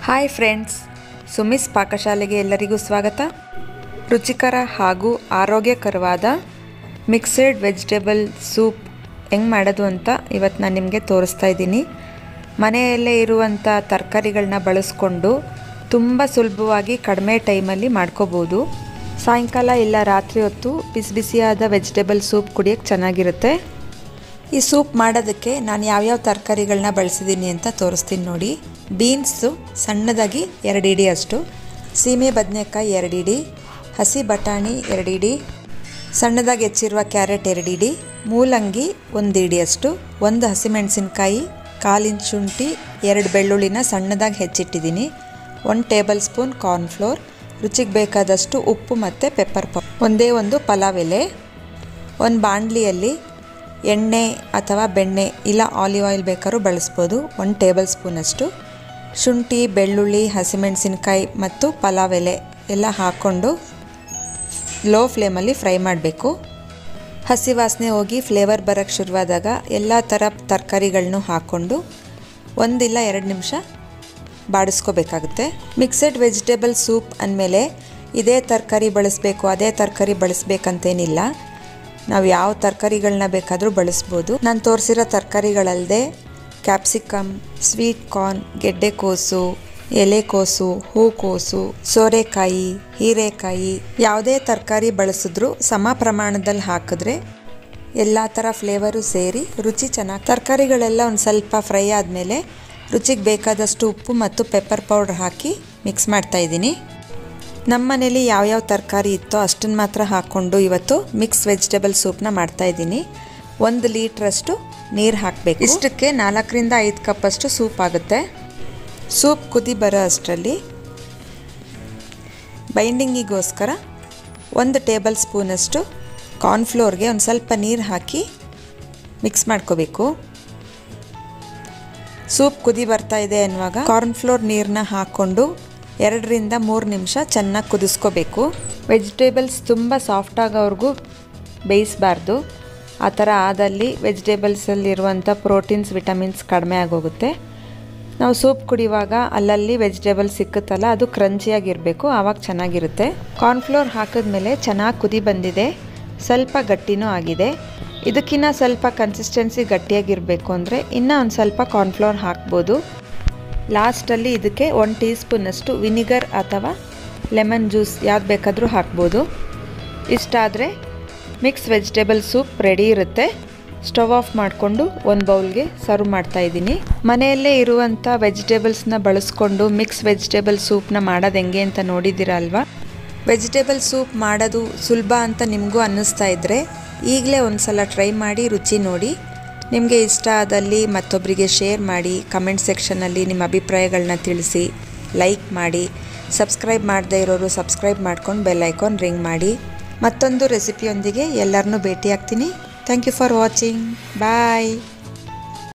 Hi friends, ಸುಮಿಸ್ ಪಾಕಶಾಲೆಗೆ ಎಲ್ಲರಿಗೂ ಸ್ವಾಗತ. ರುಚಿಕರ ಹಾಗೂ ಆರೋಗ್ಯಕರವಾದ ಮಿಕ್ಸೆಡ್ ವೆಜಿಟೇಬಲ್ ಸೂಪ್ ಹೆಂಗೆ ಮಾಡೋದು ಅಂತ ಇವತ್ತು ನಾನು ನಿಮಗೆ ತೋರಿಸ್ತಾ ಇದ್ದೀನಿ. ಮನೆಯಲ್ಲೇ ಇರುವಂಥ ತರಕಾರಿಗಳನ್ನ ಬಳಸ್ಕೊಂಡು ತುಂಬ ಸುಲಭವಾಗಿ ಕಡಿಮೆ ಟೈಮಲ್ಲಿ ಮಾಡ್ಕೋಬೋದು. ಸಾಯಂಕಾಲ ಇಲ್ಲ ರಾತ್ರಿ ಹೊತ್ತು ಬಿಸಿ ಬಿಸಿಯಾದ ವೆಜಿಟೇಬಲ್ ಸೂಪ್ ಕುಡಿಯೋಕ್ಕೆ ಚೆನ್ನಾಗಿರುತ್ತೆ. ಈ ಸೂಪ್ ಮಾಡೋದಕ್ಕೆ ನಾನು ಯಾವ್ಯಾವ ತರಕಾರಿಗಳನ್ನ ಬಳಸಿದ್ದೀನಿ ಅಂತ ತೋರಿಸ್ತೀನಿ ನೋಡಿ. ಬೀನ್ಸು ಸಣ್ಣದಾಗಿ 2 ಇಡಿ ಅಷ್ಟು, ಸೀಮೆ ಬದನೆಕಾಯಿ 2 ಇಡಿ, ಹಸಿ ಬಟಾಣಿ 2 ಇಡಿ, ಸಣ್ಣದಾಗಿ ಹೆಚ್ಚಿರುವ ಕ್ಯಾರೆಟ್ 2 ಇಡಿ, ಮೂಲಂಗಿ 1 ಇಡಿ ಅಷ್ಟು, 1 ಹಸಿಮೆಣಸಿನ್ಕಾಯಿ, 1/4 ಇಂಚ್ ಶುಂಠಿ, 2 ಬೆಳ್ಳುಳ್ಳಿನ ಸಣ್ಣದಾಗಿ ಹೆಚ್ಚಿಟ್ಟಿದ್ದೀನಿ, 1 ಟೇಬಲ್ ಸ್ಪೂನ್ ಕಾರ್ನ್ಫ್ಲೋರ್, ರುಚಿಗೆ ಬೇಕಾದಷ್ಟು ಉಪ್ಪು ಮತ್ತು ಪೆಪ್ಪರ್ ಒಂದೇ ಒಂದು ಪಲಾವ್ ಎಲೆ. ಒಂದು ಬಾಣಲಿಯಲ್ಲಿ ಎಣ್ಣೆ ಅಥವಾ ಬೆಣ್ಣೆ ಇಲ್ಲ ಆಲಿವ್ ಆಯಿಲ್ ಬೇಕಾದ್ರೂ ಬಳಸ್ಬೋದು. 1 ಟೇಬಲ್ ಸ್ಪೂನಷ್ಟು ಶುಂಠಿ, ಬೆಳ್ಳುಳ್ಳಿ, ಹಸಿಮೆಣಸಿನ್ಕಾಯಿ ಮತ್ತು ಪಲಾವ್ ಎಲೆ ಎಲ್ಲ ಹಾಕ್ಕೊಂಡು ಲೋ ಫ್ಲೇಮಲ್ಲಿ ಫ್ರೈ ಮಾಡಬೇಕು. ಹಸಿ ವಾಸನೆ ಹೋಗಿ ಫ್ಲೇವರ್ ಬರೋಕ್ಕೆ ಶುರುವಾದಾಗ ಎಲ್ಲ ಥರ ತರಕಾರಿಗಳನ್ನೂ ಹಾಕ್ಕೊಂಡು 1 ಇಲ್ಲ 2 ನಿಮಿಷ ಬಾಡಿಸ್ಕೋಬೇಕಾಗುತ್ತೆ. ಮಿಕ್ಸೆಡ್ ವೆಜಿಟೇಬಲ್ ಸೂಪ್ ಅಂದಮೇಲೆ ಇದೇ ತರಕಾರಿ ಬಳಸಬೇಕು ಅದೇ ತರಕಾರಿ ಬಳಸಬೇಕಂತೇನಿಲ್ಲ. ನಾವು ಯಾವ ತರಕಾರಿಗಳನ್ನ ಬೇಕಾದರೂ ಬಳಸ್ಬೋದು. ನಾನು ತೋರಿಸಿರೋ ತರಕಾರಿಗಳಲ್ಲದೆ ಕ್ಯಾಪ್ಸಿಕಮ್, ಸ್ವೀಟ್ ಕಾರ್ನ್, ಗೆಡ್ಡೆಕೋಸು, ಎಲೆಕೋಸು, ಹೂಕೋಸು, ಸೋರೆಕಾಯಿ, ಹೀರೆಕಾಯಿ ಯಾವುದೇ ತರಕಾರಿ ಬಳಸಿದ್ರೂ ಸಮ ಪ್ರಮಾಣದಲ್ಲಿ ಹಾಕಿದ್ರೆ ಎಲ್ಲ ಥರ ಫ್ಲೇವರು ಸೇರಿ ರುಚಿ ಚೆನ್ನಾಗಿ. ತರಕಾರಿಗಳೆಲ್ಲ ಒಂದು ಸ್ವಲ್ಪ ಫ್ರೈ ಆದಮೇಲೆ ರುಚಿಗೆ ಬೇಕಾದಷ್ಟು ಉಪ್ಪು ಮತ್ತು ಪೆಪ್ಪರ್ ಪೌಡ್ರ್ ಹಾಕಿ ಮಿಕ್ಸ್ ಮಾಡ್ತಾಯಿದ್ದೀನಿ. ನಮ್ಮ ಮನೇಲಿ ಯಾವ್ಯಾವ ತರಕಾರಿ ಇತ್ತೋ ಅಷ್ಟನ್ನು ಮಾತ್ರ ಹಾಕ್ಕೊಂಡು ಇವತ್ತು ಮಿಕ್ಸ್ ವೆಜಿಟೇಬಲ್ ಸೂಪ್ನ ಮಾಡ್ತಾಯಿದ್ದೀನಿ. 1 ಲೀಟ್ರಷ್ಟು ನೀರು ಹಾಕಬೇಕು. ಇಷ್ಟಕ್ಕೆ 4 ರಿಂದ 5 ಕಪ್ಪಷ್ಟು ಸೂಪ್ ಆಗುತ್ತೆ. ಸೂಪ್ ಕುದಿ ಬರೋ ಅಷ್ಟರಲ್ಲಿ ಬೈಂಡಿಂಗಿಗೋಸ್ಕರ 1 ಟೇಬಲ್ ಸ್ಪೂನಷ್ಟು ಕಾರ್ನ್ಫ್ಲೋರ್ಗೆ ಒಂದು ಸ್ವಲ್ಪ ನೀರು ಹಾಕಿ ಮಿಕ್ಸ್ ಮಾಡ್ಕೋಬೇಕು. ಸೂಪ್ ಕುದಿ ಬರ್ತಾ ಇದೆ ಅನ್ನುವಾಗ ಕಾರ್ನ್ಫ್ಲೋರ್ ನೀರನ್ನ ಹಾಕ್ಕೊಂಡು 2 ರಿಂದ 3 ನಿಮಿಷ ಚೆನ್ನಾಗಿ ಕುದಿಸ್ಕೋಬೇಕು. ವೆಜಿಟೇಬಲ್ಸ್ ತುಂಬ ಸಾಫ್ಟ್ ಆಗೋವರೆಗೂ ಬೇಯಿಸಬಾರ್ದು. ಆ ಥರ ಆದಲ್ಲಿ ವೆಜಿಟೇಬಲ್ಸಲ್ಲಿರುವಂಥ ಪ್ರೋಟೀನ್ಸ್, ವಿಟಮಿನ್ಸ್ ಕಡಿಮೆ ಆಗೋಗುತ್ತೆ. ನಾವು ಸೂಪ್ ಕುಡಿಯುವಾಗ ಅಲ್ಲಲ್ಲಿ ವೆಜಿಟೇಬಲ್ಸ್ ಸಿಕ್ಕುತ್ತಲ್ಲ, ಅದು ಕ್ರಂಚಿಯಾಗಿರಬೇಕು, ಆವಾಗ ಚೆನ್ನಾಗಿರುತ್ತೆ. ಕಾರ್ನ್ಫ್ಲೋರ್ ಹಾಕಿದ್ಮೇಲೆ ಚೆನ್ನಾಗಿ ಕುದಿ ಬಂದಿದೆ, ಸ್ವಲ್ಪ ಗಟ್ಟಿನೂ ಆಗಿದೆ. ಇದಕ್ಕಿಂತ ಸ್ವಲ್ಪ ಕನ್ಸಿಸ್ಟೆನ್ಸಿ ಗಟ್ಟಿಯಾಗಿರಬೇಕು ಅಂದರೆ ಇನ್ನೂ ಒಂದು ಸ್ವಲ್ಪ ಕಾರ್ನ್ಫ್ಲೋರ್ ಹಾಕ್ಬೋದು. ಲಾಸ್ಟಲ್ಲಿ ಇದಕ್ಕೆ 1 ಟೀ ಸ್ಪೂನಷ್ಟು ವಿನಿಗರ್ ಅಥವಾ ಲೆಮನ್ ಜ್ಯೂಸ್ ಯಾವ್ದು ಬೇಕಾದರೂ ಹಾಕ್ಬೋದು. ಇಷ್ಟಾದರೆ ಮಿಕ್ಸ್ ವೆಜಿಟೇಬಲ್ ಸೂಪ್ ರೆಡಿ ಇರುತ್ತೆ. ಸ್ಟವ್ ಆಫ್ ಮಾಡಿಕೊಂಡು ಒಂದು ಬೌಲ್ಗೆ ಸರ್ವ್ ಮಾಡ್ತಾಯಿದ್ದೀನಿ. ಮನೆಯಲ್ಲೇ ಇರುವಂಥ ವೆಜಿಟೇಬಲ್ಸ್ನ ಬಳಸ್ಕೊಂಡು ಮಿಕ್ಸ್ ವೆಜಿಟೇಬಲ್ ಸೂಪ್ನ ಮಾಡೋದು ಹೆಂಗೆ ಅಂತ ನೋಡಿದ್ದೀರಾ ಅಲ್ವಾ. ವೆಜಿಟೇಬಲ್ ಸೂಪ್ ಮಾಡೋದು ಸುಲಭ ಅಂತ ನಿಮಗೂ ಅನ್ನಿಸ್ತಾ ಇದ್ದರೆ ಈಗಲೇ ಒಂದು ಸಲ ಟ್ರೈ ಮಾಡಿ ರುಚಿ ನೋಡಿ. ನಿಮಗೆ ಇಷ್ಟ ಆದಲ್ಲಿ ಮತ್ತೊಬ್ಬರಿಗೆ ಶೇರ್ ಮಾಡಿ, ಕಮೆಂಟ್ ಸೆಕ್ಷನಲ್ಲಿ ನಿಮ್ಮ ಅಭಿಪ್ರಾಯಗಳನ್ನ ತಿಳಿಸಿ, ಲೈಕ್ ಮಾಡಿ. ಸಬ್ಸ್ಕ್ರೈಬ್ ಮಾಡದೇ ಇರೋರು ಸಬ್ಸ್ಕ್ರೈಬ್ ಮಾಡ್ಕೊಂಡು ಬೆಲ್ ಐಕಾನ್ ರಿಂಗ್ ಮಾಡಿ. ಮತ್ತೊಂದು ರೆಸಿಪಿಯೊಂದಿಗೆ ಎಲ್ಲರನ್ನೂ ಭೇಟಿಯಾಗ್ತೀನಿ. Thank you for watching. Bye.